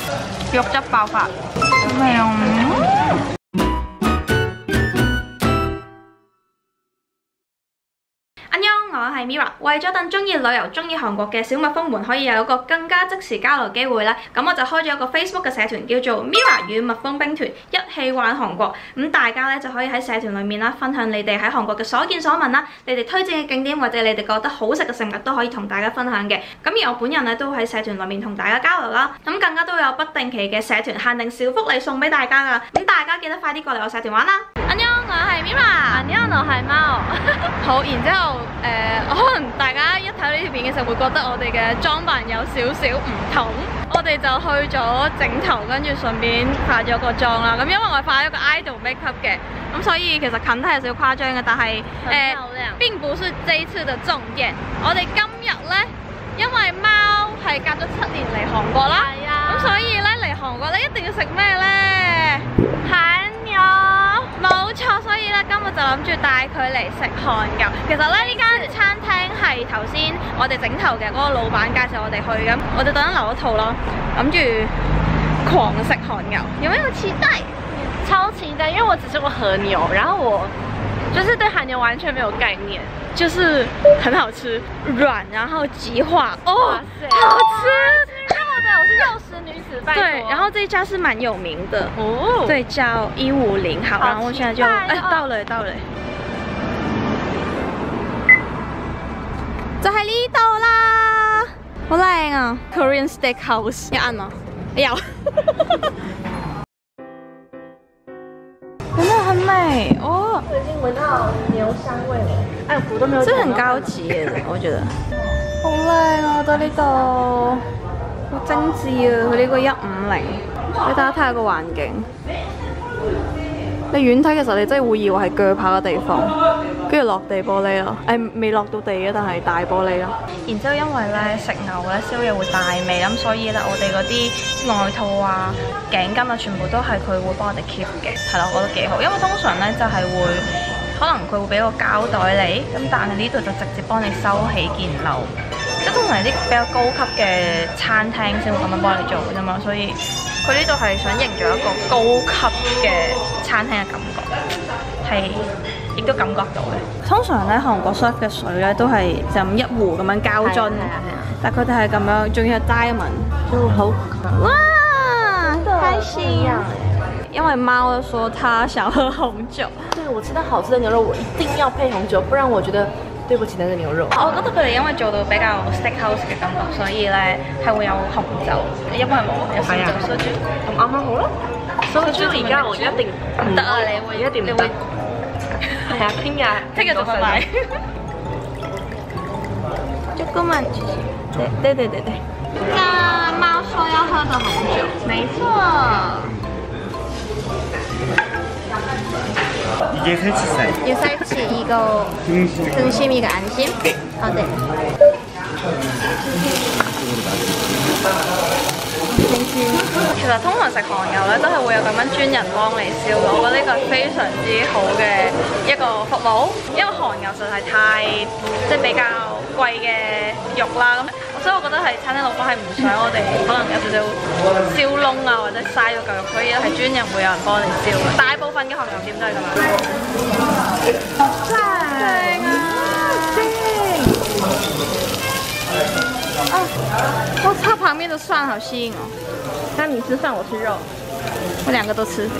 肉汁爆發，好味啊！我係 Mira， 為咗等中意旅遊、中意韓國嘅小蜜蜂們可以有一個更加即時交流機會咧，咁我就開咗一個 Facebook 嘅社團，叫做 Mira 與蜜蜂兵團，一起玩韓國。咁大家咧就可以喺社團裏面啦，分享你哋喺韓國嘅所見所聞啦，你哋推薦嘅景點或者你哋覺得好食嘅食物都可以同大家分享嘅。咁而我本人咧都喺社團裏面同大家交流啦，咁更加都有不定期嘅社團限定小福利送俾大家噶。咁大家記得快啲過嚟我社團玩啦！安妞，我係 Mira， 安妞，我係貓。好，然之後可能大家一睇到呢條片嘅時候會覺得我哋嘅裝扮有少少唔同，我哋就去咗整頭，跟住順便化咗個妝啦。咁因為我化咗個 idol makeup 嘅，咁所以其實近睇係少誇張嘅，但係並不是這一次的重點。我哋今日咧，因為貓係隔咗7年嚟韓國啦，咁所以咧嚟韓國咧一定要食咩咧？韓牛。冇錯，所以咧今日就諗住帶佢嚟食韓牛。其實咧呢間餐廳係頭先我哋整頭嘅嗰個老闆介紹我哋去，咁我哋特登留咗套咯，諗住狂食韓牛。有沒有期待？ 超期待，因為我只吃過和牛，然後我就是對韓牛完全沒有概念， 就是很好吃，軟然後極滑，哦，好吃。 我是肉食女子，拜託。 對，然後這一家是蠻有名的哦，對，叫150。好，然後我現在就到了，就喺呢度啦，好靚啊 ！Korean Steakhouse， 有按嗎？有。真的很美哦！ 我已經聞到牛香味了，哎，我都沒有。 這很高級嘅，我覺得。好靚啊！到呢度。好精緻啊！佢呢個150，你大家睇下個環境。你遠睇其實你真係會以為係鋸扒嘅地方，跟住落地玻璃咯，未落到地嘅，但係大玻璃咯。然之後因為咧食牛咧宵夜會帶味，咁所以咧我哋嗰啲外套啊、頸巾啊，全部都係佢會幫我哋 keep 嘅，係啦，我覺得幾好。因為通常咧就係會可能佢會俾個膠袋你，咁但係呢度就直接幫你收起件褸。即係通常係啲比較高級嘅餐廳先會咁樣幫你做嘅啫嘛，所以佢呢度係想營造一個高級嘅餐廳嘅感覺，係亦都感覺到嘅。通常咧韓國 serve 嘅水咧都係就咁一壺咁樣膠樽，但佢哋係咁樣，仲要係 diamond， 就好哇，開心呀！因為貓說它想喝紅酒， 對，我吃到好吃的牛肉，我一定要配紅酒，不然我覺得對不起那個牛肉。 我覺得佢哋因為做到比較 steakhouse 嘅感覺，所以咧係會有紅酒。你一般係冇有燒酒、燒豬，咁啱啱好咯。燒豬而家我一定唔得啊！你會一定你會係啊，聽日就拜拜。這個嘛，對。那貓說要喝的紅酒，沒錯。 이게 살치살. 이 살치 이거 등심 이거 안심? 아 네.其實通常食韓牛咧都係會有咁樣專人幫你燒嘅，我覺得呢個係非常之好嘅一個服務，因為韓牛實在係太即係比較貴嘅肉啦，咁所以我覺得係餐廳老闆係唔想我哋可能有少少燒燶啊或者嘥咗嚿肉，所以係專人會有人幫你燒嘅。大部分嘅韓牛店都係咁樣。正啊！我它旁邊的蒜好吸引哦。那你吃蒜，我吃肉，我兩個都吃。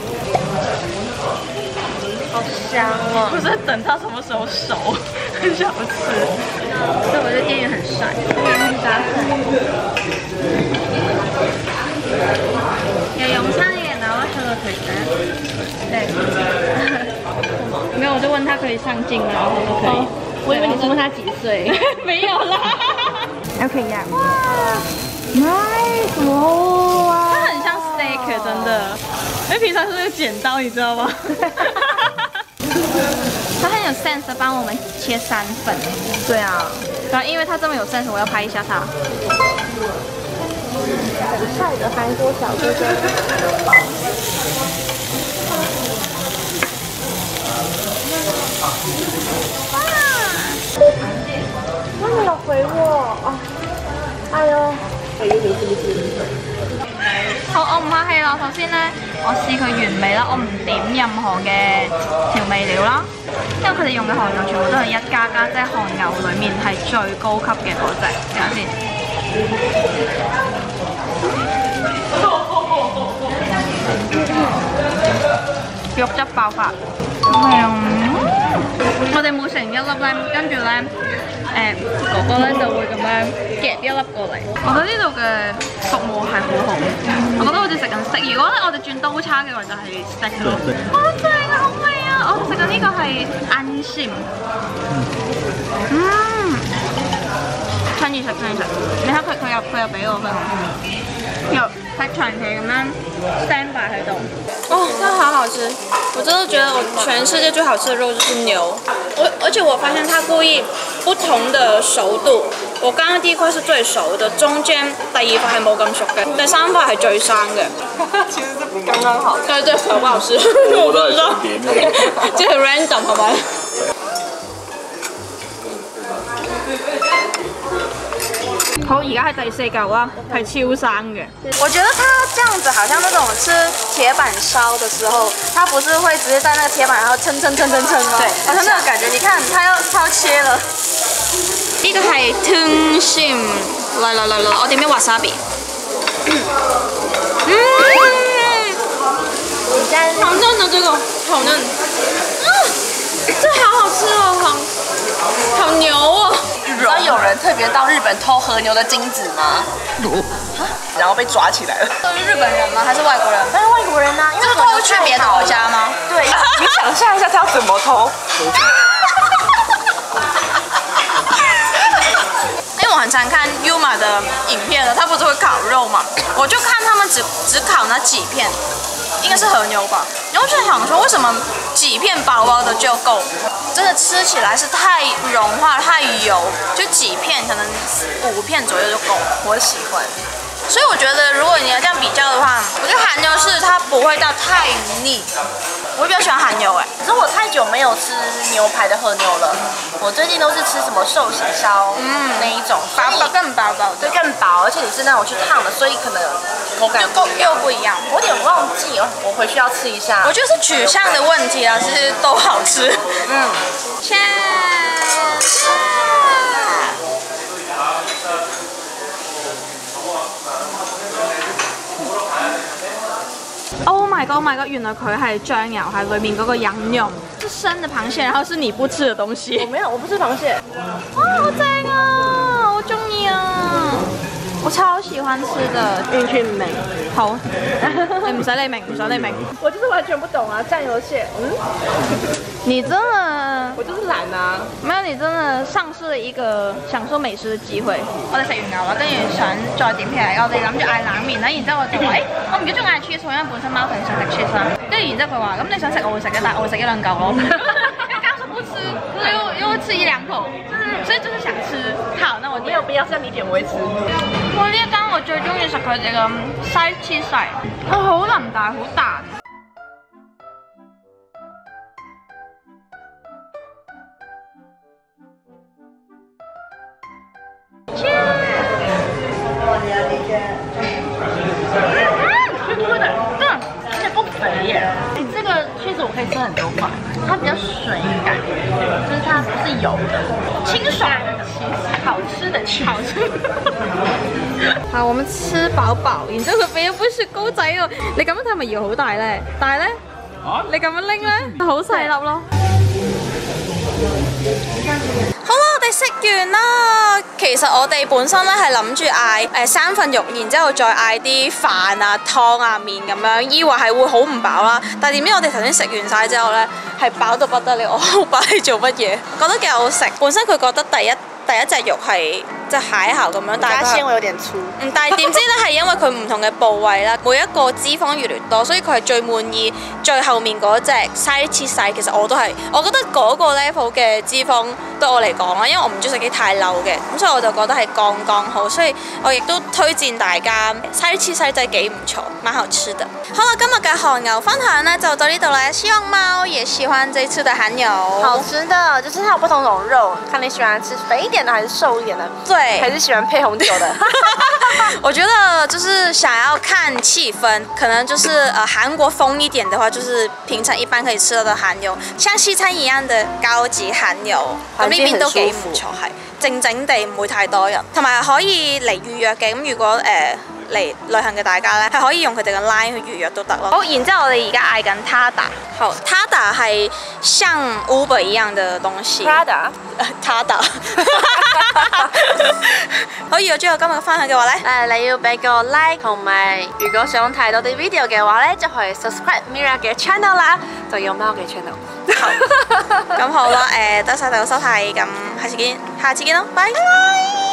好香哦！我在等它什麼時候熟，很想吃。對，我覺得店員很帥，店員很搭配。有用餐嘅，然後上個腿嘅。對。沒有，我就問他可以上鏡嗎？然後說可以。我以為你是問他幾歲。沒有啦。OK 呀。哇 ，nice 哇！它很像 steak 真的，因為平常是會剪刀，你知道嗎？他很有 sense 的幫我們切3份。對啊，然後因為他這麼有 sense， 我要拍一下他。很帥的韓國小哥哥。哇！沒有回我哦。哎呦，回你是不是？好我唔客氣啦，首先咧，我試佢原味啦，我唔點任何嘅調味料啦，因為佢哋用嘅韓牛全部都係1++，即係韓牛裡面係最高級嘅嗰隻。睇下先，肉質爆發，我哋每成1粒咧，跟住咧，哥哥咧就會咁樣夾1粒過嚟。我覺得呢度嘅服務係好好，我覺得好似食緊steak。如果咧我哋轉刀叉嘅話，就係 steak 咯。好正啊，好味啊！我哋食緊呢個係安心，趁熱食，趁熱食。你睇佢又俾我份，又係長期咁樣 stand by 喺度。哦，真的好好吃！我真的覺得我全世界最好吃的肉就是牛。而且我發現它故意不同的熟度，我剛剛第一塊是最熟的，中間第2塊係冇咁熟嘅，第3塊係最生嘅。 其實是剛剛好。 對對，好不好吃？我不知道，就很 random 好嗎？好，而家係第4嚿啦，係超生嘅。我覺得它這樣子好像那種吃鐵板燒的時候，它不是會直接在那個鐵板然後撐嗎？對，好像那個感覺。你看，它要切了。呢個係 tunshim， 嚟，我點啲 wasabi。好嫩啊，這個好嫩。這好好吃哦，好牛哦。 你知道有人特別到日本偷和牛的精子嗎？然後被抓起來了。 都是日本人嗎？還是外國人？ 但是外國人啊，因為偷去別的國家嗎？ 對，你想象一下他要怎麼偷？ 因為我很常看 Yuma 的影片的，他不是會烤肉嘛？我就看他們只烤那幾片，應該是和牛吧。然後就想說，為什麼幾片薄薄的就夠？真的吃起來是太融化、太油，就幾片可能5片左右就夠。 我喜歡。 所以我覺得，如果你要這樣比較的話，我覺得韓牛是它不會到太膩。我比較喜歡韓牛可是我太久沒有吃牛排的和牛了，我最近都是吃什麼壽喜燒，那一種， 更薄， 对，更薄，而且你是那種去燙的，所以可能口感又不一樣。 我有點忘記了，我回去要吃一下。 我覺得是取向的問題啊，其實都好吃。Oh my god！ 原來佢係醬油喺裏面嗰個羊肉，是生的螃蟹，然後是你不吃的東西。 我沒有，我不吃螃蟹。 哇，好正啊！我中意啊！我超喜歡吃的。 運氣唔明。 好，你唔使你明，唔使你明。 我就是完全不懂啊，醬油蟹。 你真的， 我就是懶啊。 沒有，你真的喪失了一個享受美食嘅機會。我哋食完牛啦，跟住想再點皮，我哋諗住嗌冷麵啦，然之後我就話，我唔記得咗嗌 cheese，因為本身貓想食 cheese 啦。跟住然之後佢話，咁你想食我會食嘅，但係我會食1-2嚿咯。因為剛說不吃，又會吃1-2口，所以就是想吃。好，那我沒有必要，像你點我會吃。 哇！呢一間我最中意食佢哋嘅西切西，好腍但係好彈。 而且不肥耶。這個確實我可以吃很多塊，它比較水感，就是它不是油的，清爽的起司，好吃的起司。 好，我們吃飽飽，然之後佢俾咗杯雪糕仔喎。你咁樣睇咪以為好大咧？但係咧，你咁樣拎咧，好細粒咯。好啦，我哋食完啦。其實我哋本身咧係諗住嗌3份肉，然之後再嗌啲飯啊、湯啊、麵咁樣，以為係會好唔飽啦。但係點知我哋頭先食完晒之後咧，係飽到不得了。我好飽你做乜嘢？覺得幾好食。本身佢覺得第一隻肉係即係蟹殼咁樣，但係纖維有點粗。 但係點知咧係因為佢唔同嘅部位啦，每一個脂肪越嚟越多，所以佢係最滿意最後面嗰隻西切西。其實我都係，我覺得嗰個 level 嘅脂肪對我嚟講啦，因為我唔中意食啲太漏嘅，咁所以我就覺得係剛剛好，所以我亦都推薦大家西切西真係幾唔錯，蠻好吃的。好啦，今日嘅韓牛分享呢就到呢度啦，希望貓也喜歡這次的韓牛。 好吃的，就是它有不同種肉，看你喜歡吃肥一點点的还是瘦一点的？ 对， 还是喜欢配红酒的？ 我觉得就是想要看气氛，可能就是韩國風一點的話，就是平常一般可以吃到的韓牛，像西餐一樣的高級韓牛，咁呢邊都幾唔錯，係靜靜地唔會太多人，同埋可以嚟預約嘅。咁如果嚟旅行嘅大家咧，係可以用佢哋嘅 line 去預約都得咯。 好，然之後我哋而家嗌緊 Tada。 好，Tada 係像 Uber 一樣的東西。Tada。可以，我最後今日分享嘅話咧， 你要俾個 like 同埋，如果想睇到啲 video 嘅話咧，就可以 subscribe Mira 嘅 channel 啦，就有貓嘅 channel。 好，咁好啦，多謝大家收睇，咁下次見咯，拜拜。